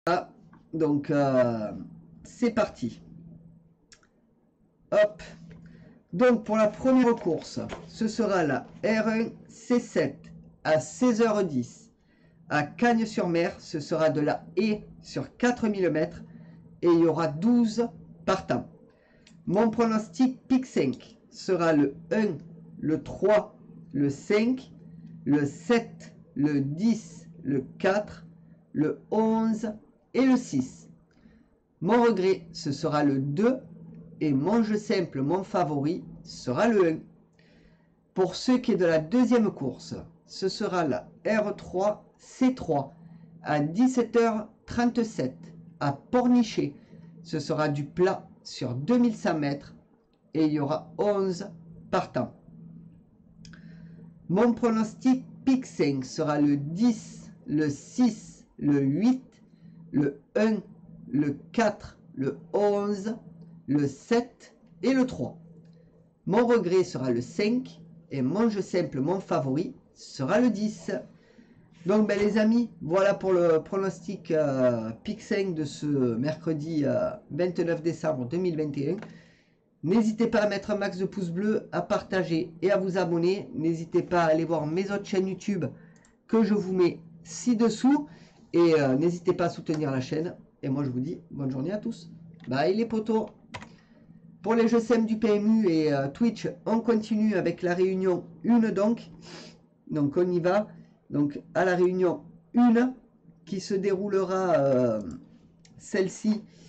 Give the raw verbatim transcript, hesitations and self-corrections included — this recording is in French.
Ah, donc, euh, c'est parti. Hop. Donc, pour la première course, ce sera la R un C sept à seize heures dix. À Cagnes-sur-Mer, ce sera de la haie sur quatre mille mètres et il y aura douze partants. Mon pronostic pic cinq sera le un, le trois, le cinq, le sept, le dix, le quatre, le onze et le six. Mon regret, ce sera le deux et mon jeu simple, mon favori, sera le un. Pour ce qui est de la deuxième course, ce sera la R trois C trois à dix-sept heures trente-sept à Pornichet. Ce sera du plat sur deux mille cent mètres et il y aura onze partants. Mon pronostic pic cinq sera le dix, le six, le huit, le un, le quatre, le onze, le sept et le trois. Mon regret sera le cinq et mon jeu simple, mon favori, sera le dix. Donc ben, les amis, voilà pour le pronostic euh, pic cinq de ce mercredi euh, vingt-neuf décembre deux mille vingt et un. N'hésitez pas à mettre un max de pouces bleus, à partager et à vous abonner. N'hésitez pas à aller voir mes autres chaînes YouTube que je vous mets ci-dessous. Et euh, n'hésitez pas à soutenir la chaîne. Et moi je vous dis bonne journée à tous. Bye les potos. Pour les jeux S E M du P M U et euh, Twitch, on continue avec la réunion un donc. Donc on y va. Donc à la réunion un qui se déroulera euh, celle-ci